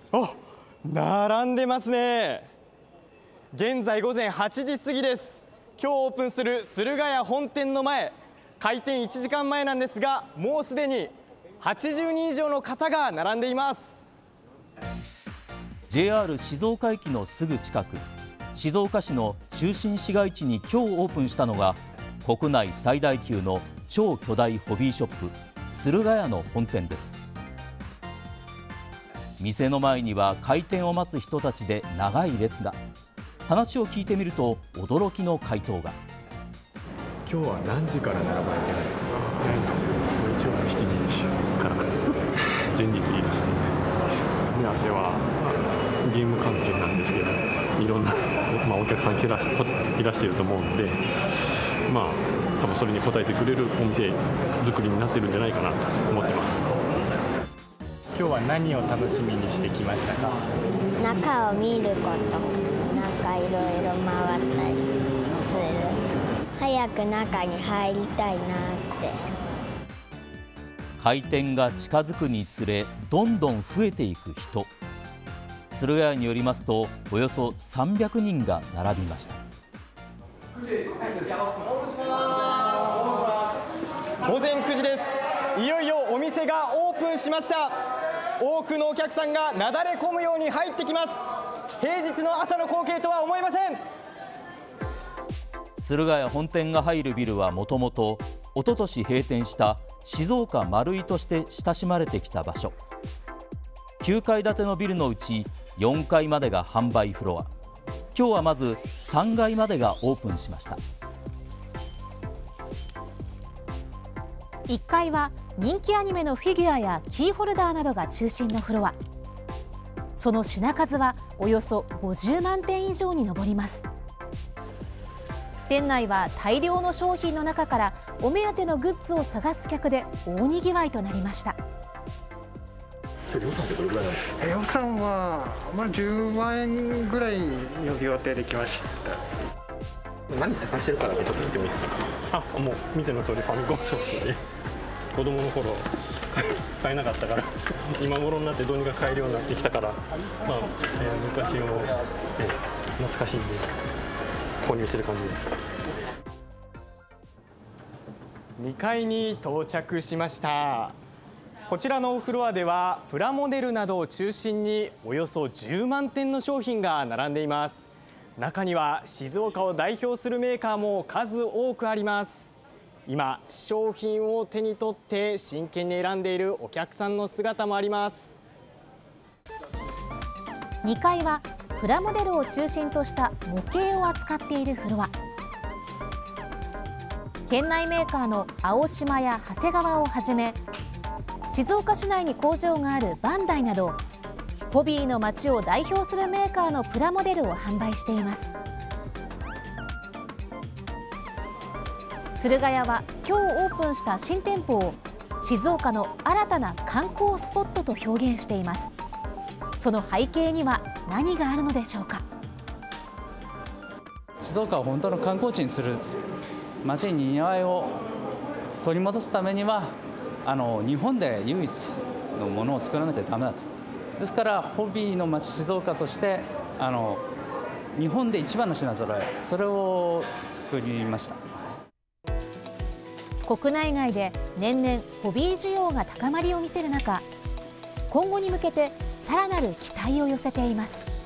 あ、並んでますね。現在午前8時過ぎです。今日オープンする駿河屋本店の前、開店1時間前なんですが、もうすでに80人以上の方が並んでいます。 JR 静岡駅のすぐ近く、静岡市の中心市街地に今日オープンしたのが国内最大級の超巨大ホビーショップ駿河屋の本店です。店の前には開店を待つ人たちで長い列が。話を聞いてみると驚きの回答が。 今日は何時から並ばれてるんですか？一応7時から前日入りして、目当てはゲーム関係なんですけど、いろんな、お客さんいらしていると思うんで、多分それに応えてくれるお店作りになってるんじゃないかなと思ってます。 今日は何を楽しみにしてきましたか？ 中を見ること、いろいろ回ったりする。早く中に入りたいなって。 開店が近づくにつれどんどん増えていく人。駿河屋によりますとおよそ300人が並びました。 午前9時です。いよいよお店がオープンしました。多くのお客さんがなだれ込むように入ってきます。平日の朝の光景とは思えません。 駿河屋本店が入るビルはもともとおととし閉店した静岡丸井として親しまれてきた場所。9階建てのビルのうち4階までが販売フロア。今日はまず3階までがオープンしました。 1階は人気アニメのフィギュアやキーホルダーなどが中心のフロア。その品数はおよそ50万点以上に上ります。店内は大量の商品の中からお目当てのグッズを探す客で大にぎわいとなりました。 予算ってどれぐらいなんですか？ 予算は、10万円ぐらい予定できました。 何探してるかだけちょっと聞いてもいいですか？もう見ての通りファミコンショップで、子供の頃買えなかったから今頃になってどうにか買えるようになってきたから、昔を、懐かしんで購入してる感じです。 2階に到着しました。こちらのフロアではプラモデルなどを中心におよそ10万点の商品が並んでいます。中には静岡を代表するメーカーも数多くあります。今商品を手に取って真剣に選んでいるお客さんの姿もあります。 2階はプラモデルを中心とした模型を扱っているフロア。県内メーカーの青島や長谷川をはじめ、静岡市内に工場があるバンダイなどホビーの街を代表するメーカーのプラモデルを販売しています。駿河屋は今日オープンした新店舗を静岡の新たな観光スポットと表現しています。その背景には何があるのでしょうか。 静岡を本当の観光地にする、街ににぎわいを取り戻すためには日本で唯一のものを作らなきゃダメだと。ですからホビーの街静岡として日本で一番の品揃え、それを作りました。 国内外で年々ホビー需要が高まりを見せる中、今後に向けてさらなる期待を寄せています。